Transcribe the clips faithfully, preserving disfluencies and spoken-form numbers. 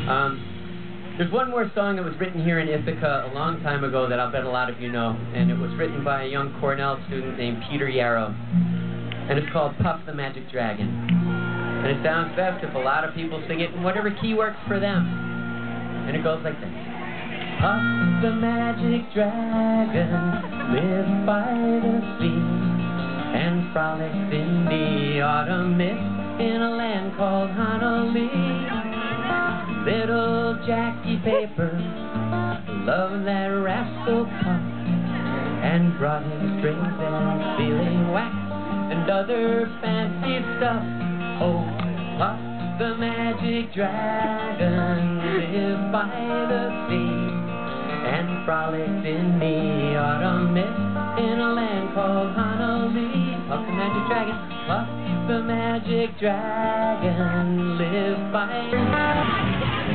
Um, there's one more song that was written here in Ithaca a long time ago that I'll bet a lot of you know, and it was written by a young Cornell student named Peter Yarrow, and it's called Puff the Magic Dragon. And it sounds best if a lot of people sing it in whatever key works for them. And it goes like this. Puff the magic dragon lives by the sea and frolics in the autumn mist in a land called Honolulu. Little Jackie Paper loved that rascal Puff and brought him strings and sealing wax and other fancy stuff. Oh, Puff the magic dragon lives by the sea and frolics in the autumn mist in a land called Honolulu. Puff the magic dragon, Puff the magic dragon lives by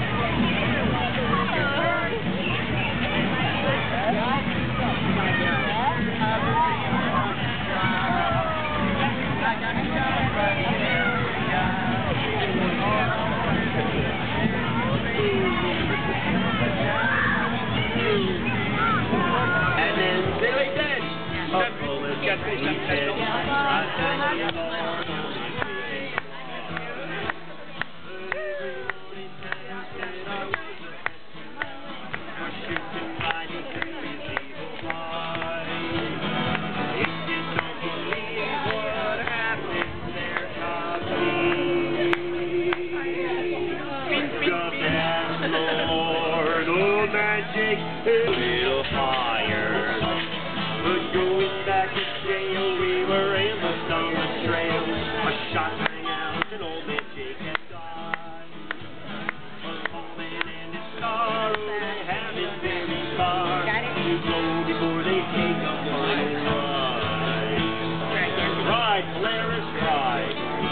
magic, a little higher. But going back to jail, we were ambushed on the trail. A shot rang out, and old man Jake had died. A moment and his sorrow, they haven't very far. You go before they take a final ride. Ride, Polaris, ride.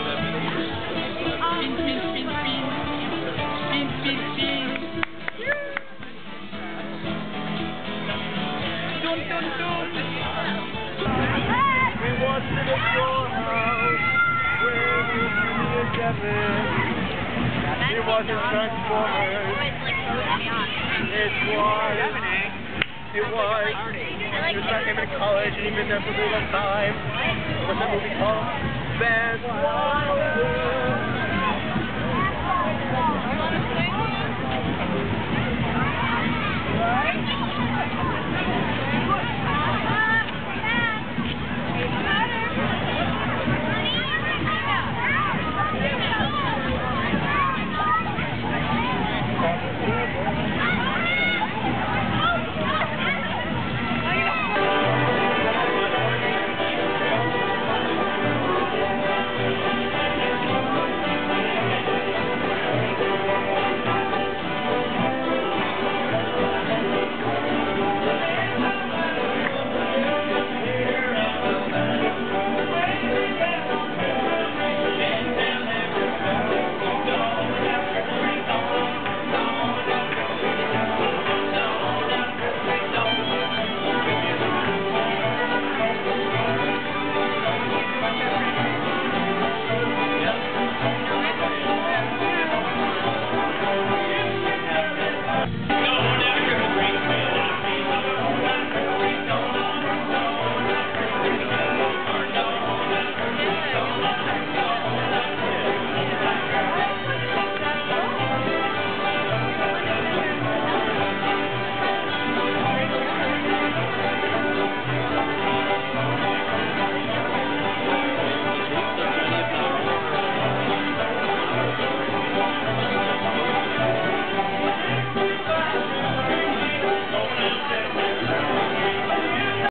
Spin, spin, spin, spin. Spin, spin, spin. We want to the your house where we see a seven. It wasn't Transformers. It was. It was. He was back in college and he'd been there for a long time. What's that movie called? Transformers.